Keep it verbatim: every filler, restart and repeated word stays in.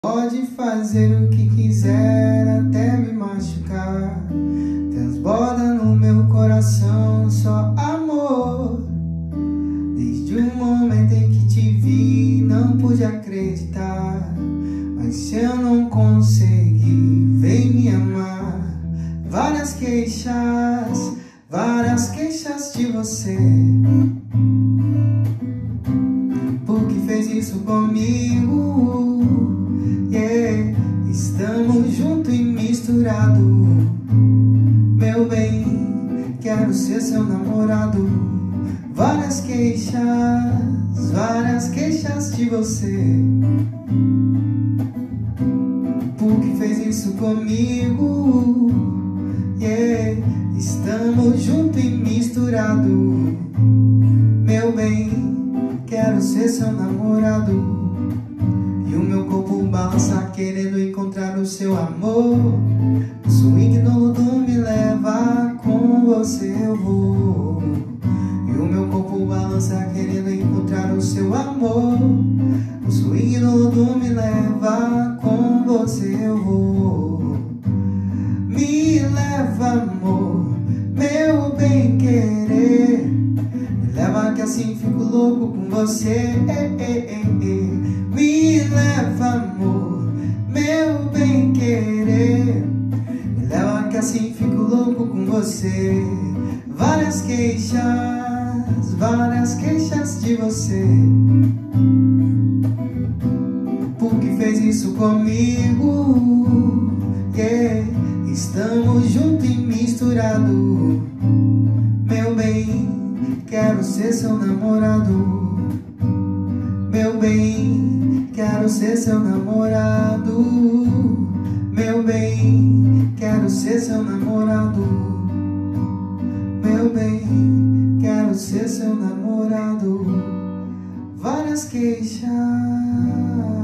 Pode fazer o que quiser até me machucar. Transborda no meu coração só amor. Desde o momento em que te vi não pude acreditar. Mas se eu não conseguir, vem me amar. Várias queixas, várias queixas de você. Por que fez isso comigo? Yeah. Estamos juntos e misturados. Meu bem, quero ser seu namorado. Várias queixas, várias queixas de você. Por que fez isso comigo? Yeah. Estamos juntos e misturados. Meu bem, quero ser seu namorado. E o meu corpo balança querendo encontrar o seu amor. O swing no Lodum me leva, com você eu vou. E o meu corpo balança querendo encontrar o seu amor. O swing no Lodum me leva, com você eu vou. Me leva, amor, meu bem querer. Me leva que assim fico louco com você. Me leva, amor, meu bem querer. Me leva que assim fico louco com você. Várias queixas, várias queixas de você. Por que fez isso comigo? Yeah. Estamos juntos e misturados. Meu bem, quero ser seu namorado. Meu bem, quero ser seu namorado. Meu bem, quero ser seu namorado. Meu bem, quero ser seu namorado. Várias queixas.